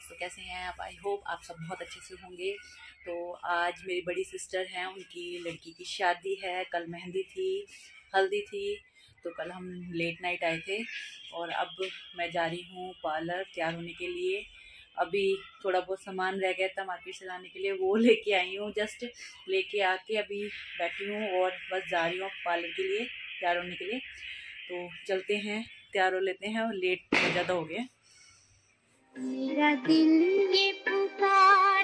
तो कैसे हैं आप? आई होप आप सब बहुत अच्छे से होंगे। तो आज मेरी बड़ी सिस्टर हैं, उनकी लड़की की शादी है। कल मेहंदी थी, हल्दी थी, तो कल हम लेट नाइट आए थे और अब मैं जा रही हूँ पार्लर तैयार होने के लिए। अभी थोड़ा बहुत सामान रह गया था मार्केट से लाने के लिए, वो लेके आई हूँ। जस्ट लेके आके अभी बैठी हूँ और बस जा रही हूँ पार्लर के लिए तैयार होने के लिए। तो चलते हैं, तैयार हो लेते हैं और लेट बहुत ज़्यादा हो गया। मेरा दिल ये पुकार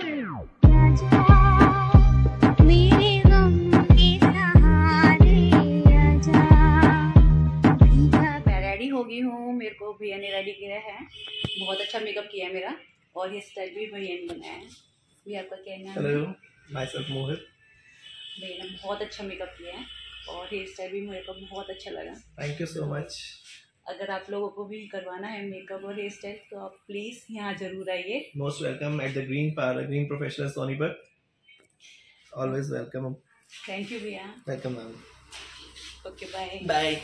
मेरे गम के सहारे आजा। मैं रेडी हो गई हूँ, मेरे को भैया ने रेडी किया है, बहुत अच्छा मेकअप किया है मेरा और ये स्टाइल भी भैया ने बनाया है। भैया आपका क्या नाम है? Hello, my self Mohit. भैया ने बहुत अच्छा मेकअप किया है और हेयर स्टाइल भी मेरे को बहुत अच्छा लगा। Thank you so much. अगर आप लोगों को भी करवाना है मेकअप और हेयर स्टाइल तो आप प्लीज़ यहाँ जरूर आइए। Most welcome at the green parlour, green professional Sonipat. Always welcome. Thank you भैया। Welcome ma'am. Okay, bye bye.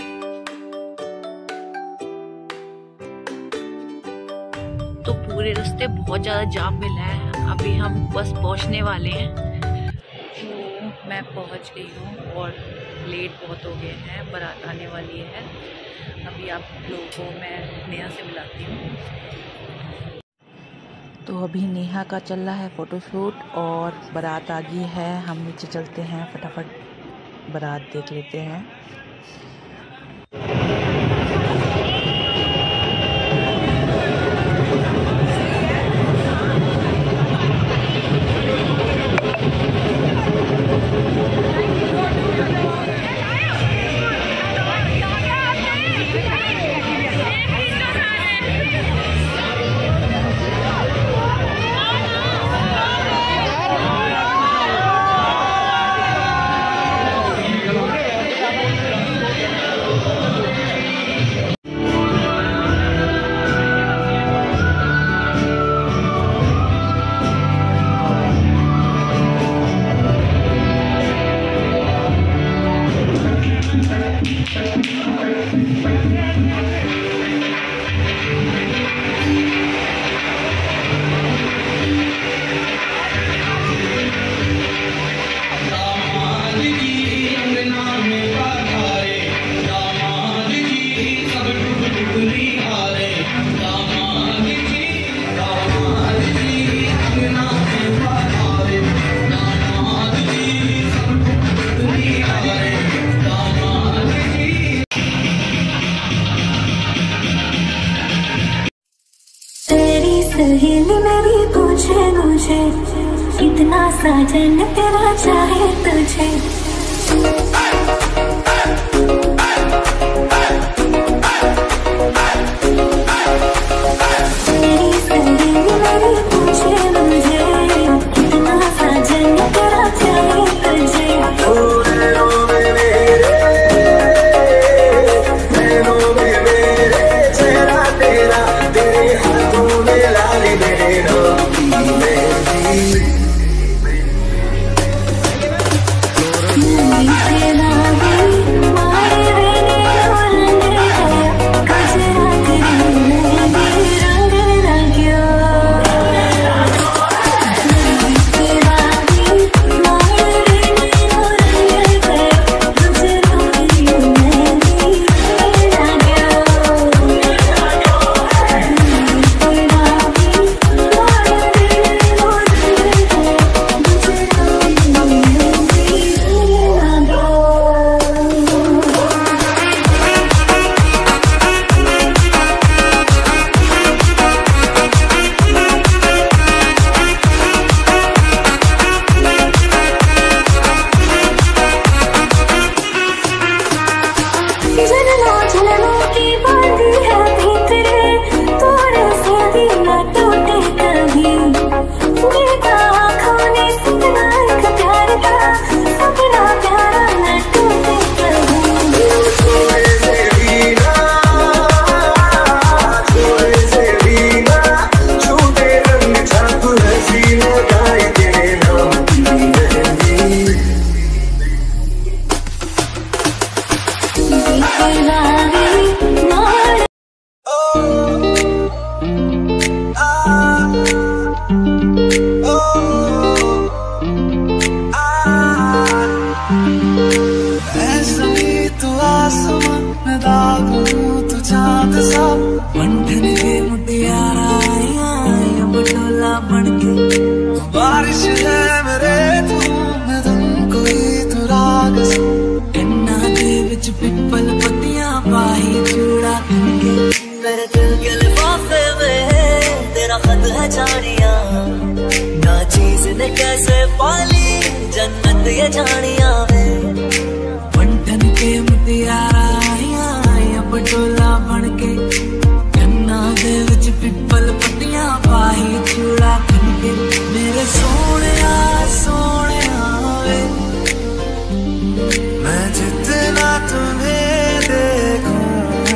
तो पूरे रास्ते बहुत ज़्यादा जाम मिला है, अभी हम बस पहुंचने वाले हैं। तो मैं पहुंच गई हूँ और लेट बहुत हो गए हैं, बारात आने वाली है। अभी आप लोगों को मैं नेहा से मिलाती हूँ। तो अभी नेहा का चल रहा है फ़ोटोशूट और बारात आ गई है। हम नीचे चलते हैं, फटाफट बारात देख लेते हैं। सहेली मेरी पूछे मुझे कितना साजन तेरा चाहे तुझे। मेरी सहेली मेरी पूछे मुझे कितना साजन तेरा चाहे तुझे। मेरी कैसे पाली जन्नत ये जानिया बंटन के मुटियारा आइया पटोला बन के कन्ना दे विच पिपल पट्टियां पाई चूड़ा खन के मेरे सोने वे मैं जितना तुम्हें देखूं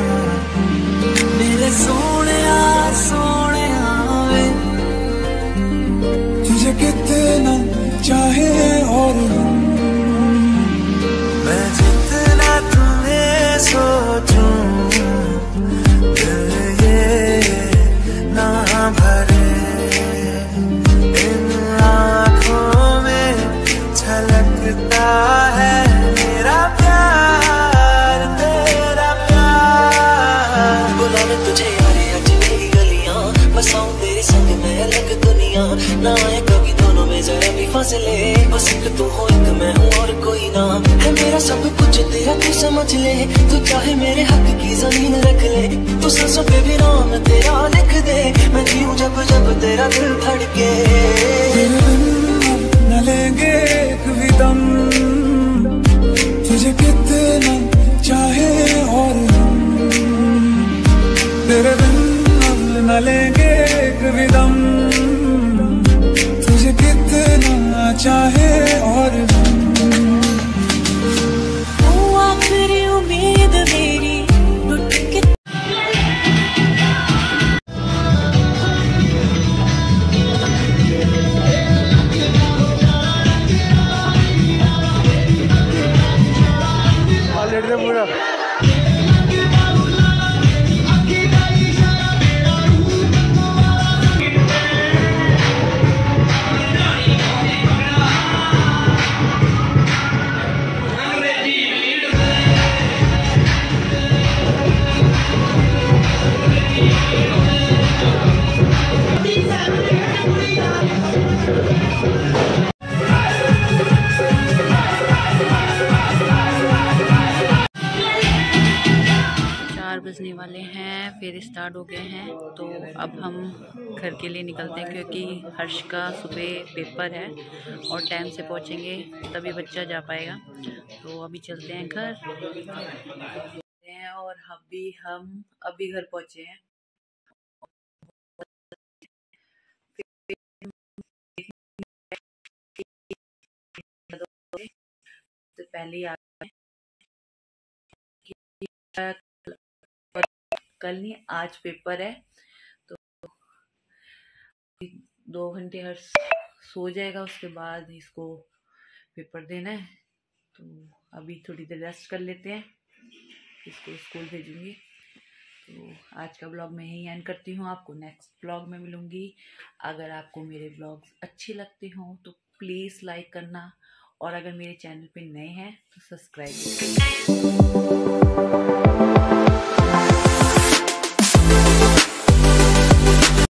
मेरे सोने वे तुझे कितना चाहे और मैं जितना तुम्हें सोचूं दिल ये ना भरे इन आँखों में छलकता है मेरा प्यार तेरा प्यार बुलाने तुझे यारे आज मेरी गलियां बसाऊं तेरे संग मैं अलग दुनिया ना आए कभी दोनों में जरा भी फासले बस एक तू हो एक मैं हूँ और कोई ना है मेरा सब कुछ तेरा तू समझ ले तू चाहे मेरे हक की जमीन रख ले तू सांसों पे भी नाम तेरा लिख दे मैं जीऊं जब जब तेरा दिल धड़के न लेंगे एक भी दम तुझे कितना चाहे और तेरे बिन न लेंगे एक भी दम तुझे कितना चाहे और आखिरी उम्मीद मेरी टूट के पूरा 4 बजने वाले हैं, फिर स्टार्ट हो गए हैं। तो अब हम घर के लिए निकलते हैं क्योंकि हर्ष का सुबह पेपर है और टाइम से पहुंचेंगे तभी बच्चा जा पाएगा। तो अभी चलते हैं घर और हम अभी घर पहुंचे हैं। तो पहले आ कल नहीं आज पेपर है, तो 2 घंटे हर सो जाएगा, उसके बाद इसको पेपर देना है। तो अभी थोड़ी देर रेस्ट कर लेते हैं, इसको स्कूल भेजूंगी। तो आज का ब्लॉग मैं यहीं एंड करती हूँ, आपको नेक्स्ट ब्लॉग में मिलूंगी। अगर आपको मेरे ब्लॉग्स अच्छे लगते हों तो प्लीज़ लाइक करना, और अगर मेरे चैनल पे नए हैं तो सब्सक्राइब।